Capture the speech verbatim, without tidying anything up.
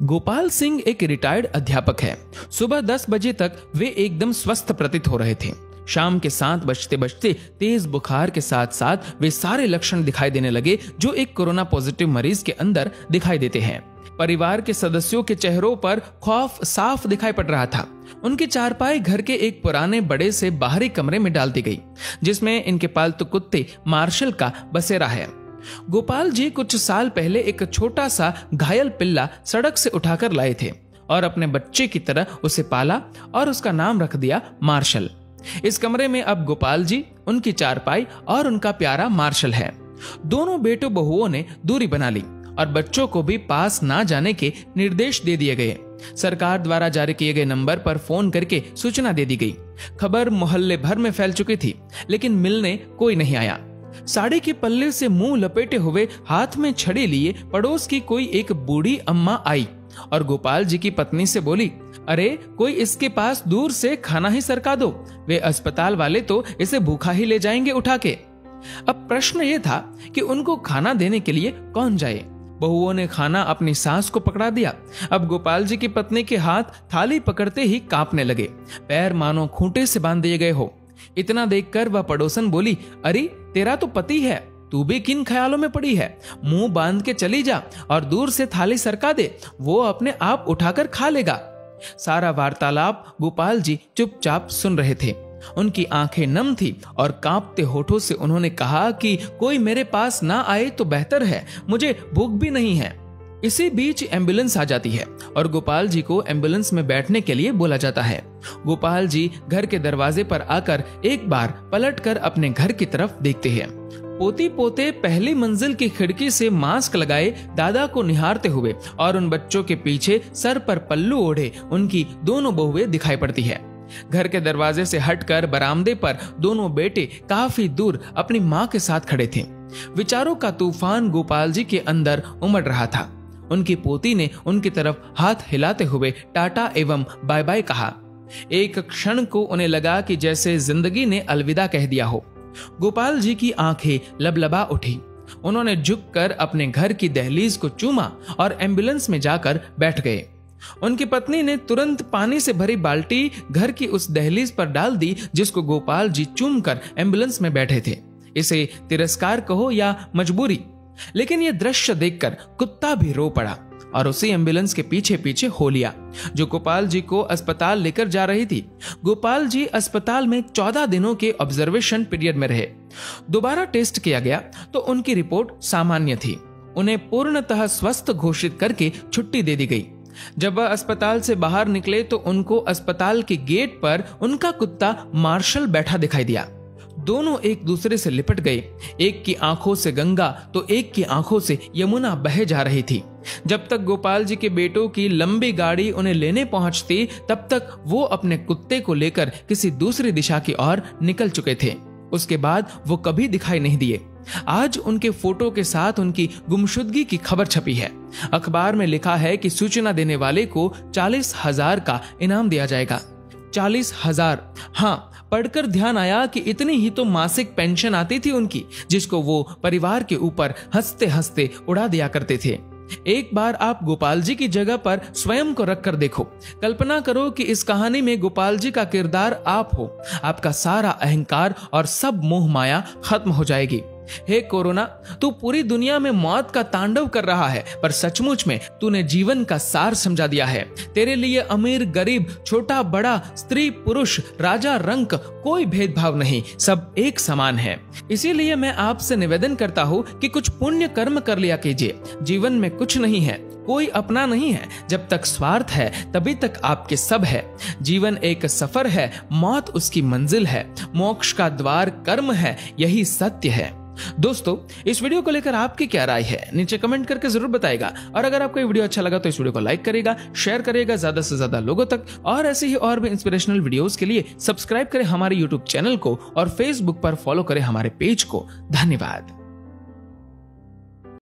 गोपाल सिंह एक रिटायर्ड अध्यापक है। सुबह दस बजे तक वे एकदम स्वस्थ प्रतीत हो रहे थे। शाम के सात बजते बजते तेज बुखार के साथ साथ वे सारे लक्षण दिखाई देने लगे जो एक कोरोना पॉजिटिव मरीज के अंदर दिखाई देते हैं। परिवार के सदस्यों के चेहरों पर खौफ साफ दिखाई पड़ रहा था। उनकी चारपाई घर के एक पुराने बड़े से बाहरी कमरे में डाल दी गई, जिसमें इनके पालतू कुत्ते मार्शल का बसेरा है। गोपाल जी कुछ साल पहले एक छोटा सा घायल पिल्ला सड़क से उठाकर लाए थे और अपने बच्चे की तरह उसे पाला और उसका नाम रख दिया मार्शल। इस कमरे में अब गोपाल जी, उनकी चारपाई और उनका प्यारा मार्शल है। दोनों बेटों बहुओं ने दूरी बना ली और बच्चों को भी पास ना जाने के निर्देश दे दिए गए। सरकार द्वारा जारी किए गए नंबर पर फोन करके सूचना दे दी गई। खबर मोहल्ले भर में फैल चुकी थी, लेकिन मिलने कोई नहीं आया। साड़ी के पल्ले से मुंह लपेटे हुए, हाथ में छड़ी लिए पड़ोस की कोई एक बूढ़ी अम्मा आई और गोपाल जी की पत्नी से बोली, अरे कोई इसके पास दूर से खाना ही सरका दो, वे अस्पताल वाले तो इसे भूखा ही ले जाएंगे उठा के। अब प्रश्न ये था कि उनको खाना देने के लिए कौन जाए। बहुओं ने खाना अपनी सास को पकड़ा दिया। अब गोपाल जी की पत्नी के हाथ थाली पकड़ते ही कांपने लगे, पैर मानो खूंटे से बांध दिए गए हो। इतना देखकर वह पड़ोसन बोली, अरे तेरा तो पति है, तू भी किन ख्यालों में पड़ी है? मुंह बांध के चली जा और दूर से थाली सरका दे, वो अपने आप उठाकर खा लेगा। सारा वार्तालाप गोपाल जी चुपचाप सुन रहे थे। उनकी आंखें नम थी और कांपते होठों से उन्होंने कहा कि कोई मेरे पास ना आए तो बेहतर है, मुझे भूख भी नहीं है। इसी बीच एम्बुलेंस आ जाती है और गोपाल जी को एम्बुलेंस में बैठने के लिए बोला जाता है। गोपाल जी घर के दरवाजे पर आकर एक बार पलटकर अपने घर की तरफ देखते हैं। पोती पोते पहली मंजिल की खिड़की से मास्क लगाए दादा को निहारते हुए और उन बच्चों के पीछे सर पर पल्लू ओढ़े उनकी दोनों बहुएं दिखाई पड़ती है। घर के दरवाजे से हटकर बरामदे पर दोनों बेटे काफी दूर अपनी मां के साथ खड़े थे। विचारों का तूफान गोपाल जी के अंदर उमड़ रहा था। उनकी पोती ने उनकी तरफ हाथ हिलाते हुए टाटा एवं बाय बाय कहा। एक क्षण को उन्हें लगा कि जैसे जिंदगी ने अलविदा कह दिया हो। गोपाल जी की आंखें लबलबा उठी। उन्होंने झुककर अपने घर की दहलीज को चूमा और एम्बुलेंस में जाकर बैठ गए। उनकी पत्नी ने तुरंत पानी से भरी बाल्टी घर की उस दहलीज पर डाल दी जिसको गोपाल जी चूमकर एम्बुलेंस में बैठे थे। इसे तिरस्कार कहो या मजबूरी, लेकिन यह दृश्य देखकर कुत्ता भी रो पड़ा और उसी एम्बुलेंस के पीछे पीछे हो लिया जो गोपाल जी को अस्पताल लेकर जा रही थी। गोपाल जी अस्पताल में चौदह दिनों के ऑब्जर्वेशन पीरियड में रहे। दोबारा टेस्ट किया गया तो उनकी रिपोर्ट सामान्य थी। उन्हें पूर्णतः स्वस्थ घोषित करके छुट्टी दे दी गई। जब वह अस्पताल से बाहर निकले तो उनको अस्पताल के गेट पर उनका कुत्ता मार्शल बैठा दिखाई दिया। दोनों एक दूसरे से लिपट गए। एक की आंखों से गंगा तो एक की आंखों से यमुना बहे जा रही थी। जब तक गोपाल जी के बेटों की लंबी गाड़ी उन्हें लेने पहुंचती, तब तक वो अपने कुत्ते को लेकर किसी दूसरी दिशा की ओर निकल चुके थे। उसके बाद वो कभी दिखाई नहीं दिए। आज उनके फोटो के साथ उनकी गुमशुदगी की खबर छपी है। अखबार में लिखा है कि सूचना देने वाले को चालीस हजार का इनाम दिया जाएगा। चालीस हजार। हाँ, पढ़कर ध्यान आया कि इतनी ही तो मासिक पेंशन आती थी उनकी, जिसको वो परिवार के ऊपर हंसते हंसते उड़ा दिया करते थे। एक बार आप गोपाल जी की जगह पर स्वयं को रखकर देखो। कल्पना करो कि इस कहानी में गोपाल जी का किरदार आप हो। आपका सारा अहंकार और सब मोह माया खत्म हो जाएगी। हे कोरोना, तू पूरी दुनिया में मौत का तांडव कर रहा है, पर सचमुच में तूने जीवन का सार समझा दिया है। तेरे लिए अमीर गरीब, छोटा बड़ा, स्त्री पुरुष, राजा रंक कोई भेदभाव नहीं, सब एक समान है। इसीलिए मैं आपसे निवेदन करता हूँ कि कुछ पुण्य कर्म कर लिया कीजिए। जीवन में कुछ नहीं है, कोई अपना नहीं है। जब तक स्वार्थ है तभी तक आपके सब है। जीवन एक सफर है, मौत उसकी मंजिल है। मोक्ष का द्वार कर्म है, यही सत्य है। दोस्तों, इस वीडियो को लेकर आपकी क्या राय है, नीचे कमेंट करके जरूर बताएगा। और अगर आपको ये वीडियो अच्छा लगा तो इस वीडियो को लाइक करेगा, शेयर करेगा ज्यादा से ज्यादा लोगों तक। और ऐसे ही और भी इंस्पिरेशनल वीडियोस के लिए सब्सक्राइब करें हमारे यूट्यूब चैनल को और फेसबुक पर फॉलो करें हमारे पेज को। धन्यवाद।